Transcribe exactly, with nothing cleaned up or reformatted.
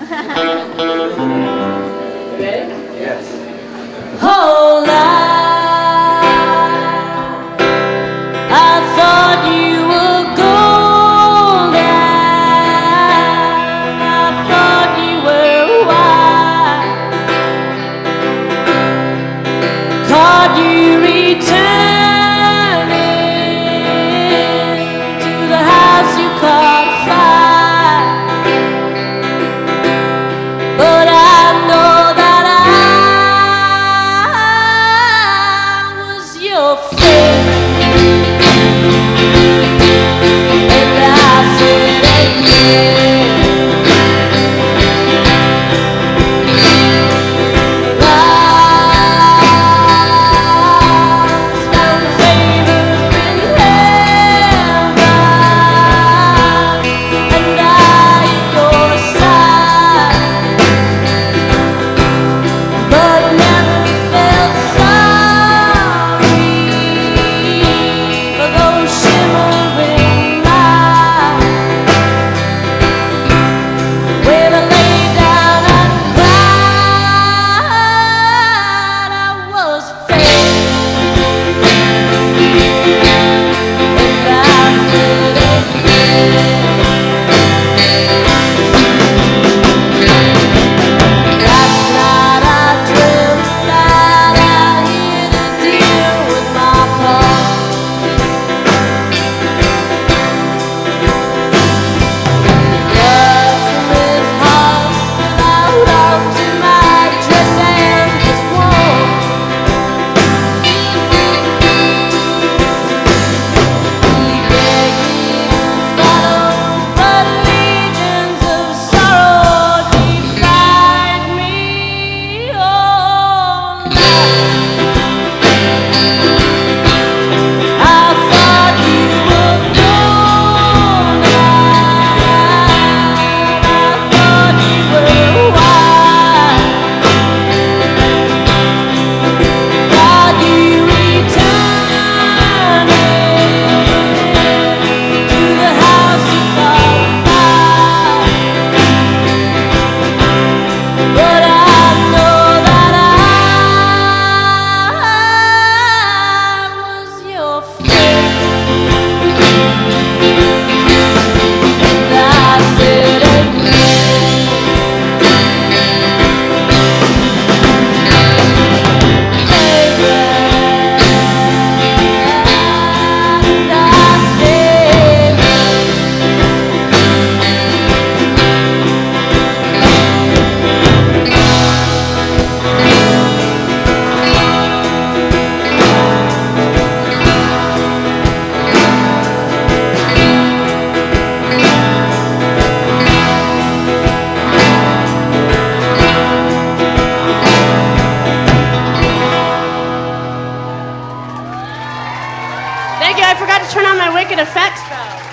Ready? Yes. Whole life, I thought you were golden. I thought you were white. Caught you returning to the house you caught fire. But I know that I was your fate, and I said again, lost found favor in heaven, and I at your side. But I never felt sorry for those shimmering nights when I lay down and cried. I was fake, and I said again. Last night I dreamt that I had to deal with my past. Love from his house without out to my dress and just walk. He begged me to follow, but legions of sorrow defied me. Oh, I thought you were gone. I thought you were white. God, you returning to the house you caught fire. But I know that I was your fate, and I said again, baby, and I said. Thank you. I forgot to turn on my Wicked effects though.